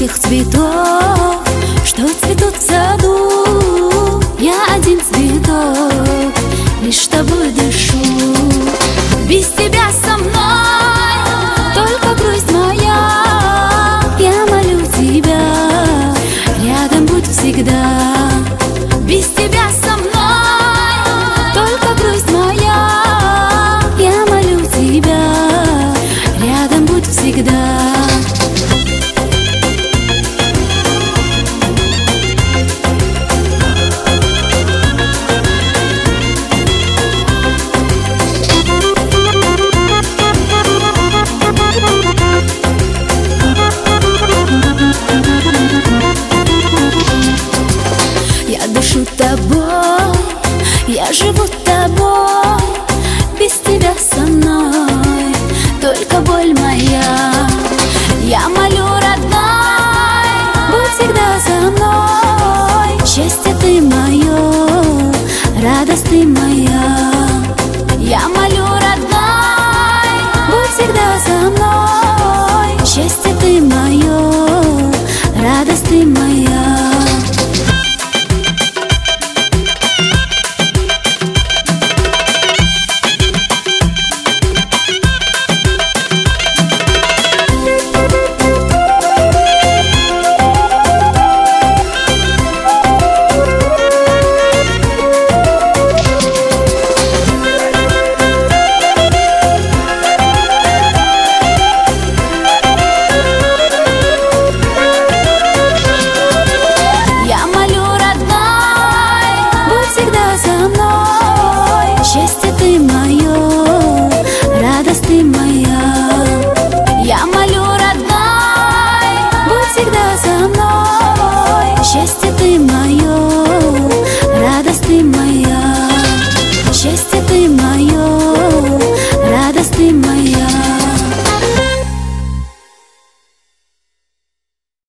этих цветов, что цветут в саду. Я один цветок, лишь с тобой дышу. Без тебя со мной только грусть моя. Я молю тебя, рядом будь всегда. Без тебя со мной только грусть моя. Я молю тебя, рядом будь всегда. Я дышу тобой, я живу тобой. Без тебя со мной только боль моя. Я молю, родной, будь всегда со мной. Счастье ты мое, радость ты моя.